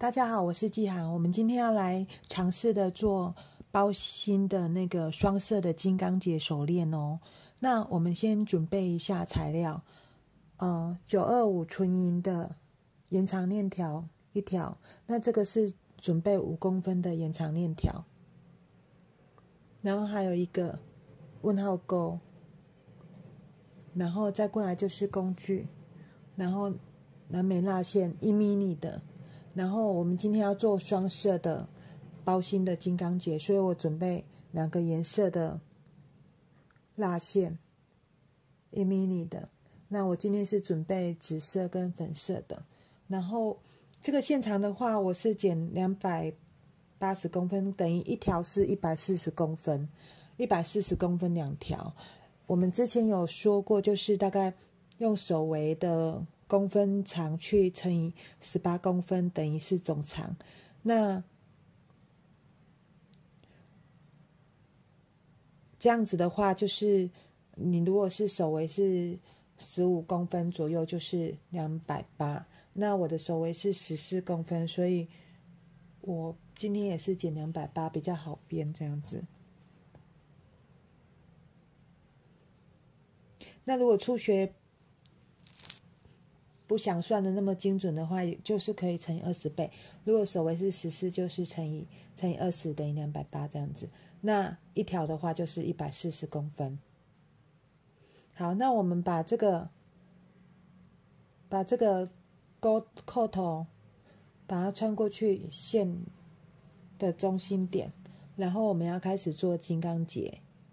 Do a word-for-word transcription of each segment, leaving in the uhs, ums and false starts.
大家好，我是季涵。我们今天要来尝试的做包心的那个双色的金刚结手链哦。那我们先准备一下材料，呃，九二五纯银的延长链条一条，那这个是准备五公分的延长链条，然后还有一个问号钩，然后再过来就是工具，然后蓝莓蜡线一 mini 的。然后我们今天要做双色的包心的金刚结，所以我准备两个颜色的蜡线，一 mini 的。那我今天是准备紫色跟粉色的。然后这个线长的话，我是剪两百八十公分，等于一条是一百四十公分，一百四十公分两条。我们之前有说过，就是大概用手围的公分长去乘以十八公分，等于是总长。那这样子的话，就是你如果是手围是十五公分左右，就是两百八。那我的手围是十四公分，所以我今天也是剪两百八，比较好编这样子。那如果初学不想算的那么精准的话，就是可以乘以二十倍。如果手围是十四，就是乘以乘以二十等于两百八这样子。那一条的话就是一百四十公分。好，那我们把这个把这个钩扣头把它穿过去线的中心点，然后我们要开始做金刚结。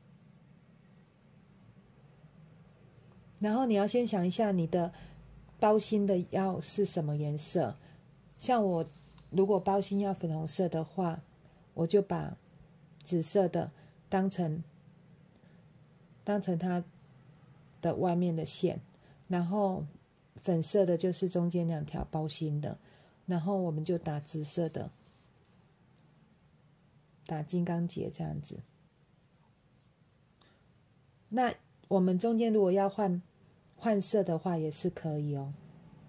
然后你要先想一下你的包心的要是什么颜色，像我如果包心要粉红色的话，我就把紫色的当成当成它的外面的线，然后粉色的就是中间两条包心的，然后我们就打紫色的，打金刚结这样子。那我们中间如果要换换色的话也是可以哦。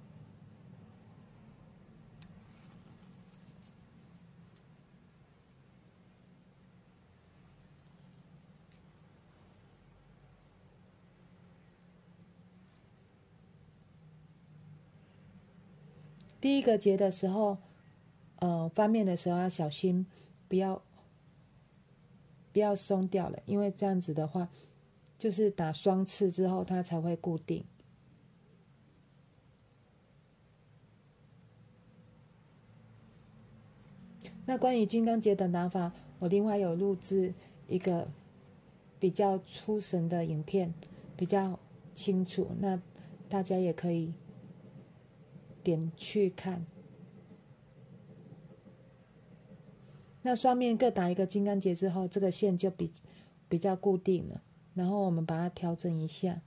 第一个结的时候，呃，翻面的时候要小心，不要不要松掉了，因为这样子的话，就是打双刺之后它才会固定。那关于金刚结的拿法，我另外有录制一个比较出神的影片，比较清楚，那大家也可以点去看。那双面各打一个金刚结之后，这个线就比比较固定了，然后我们把它调整一下。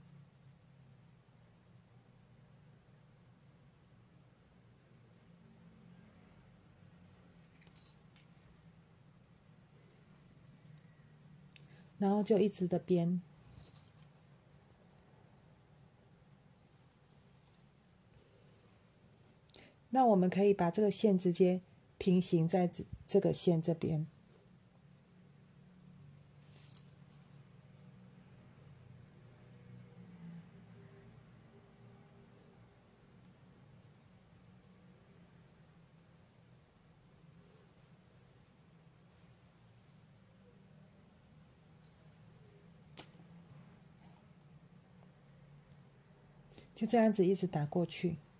然后就一直的编。那我们可以把这个线直接平行在这个线这边。就这样子一直打过去。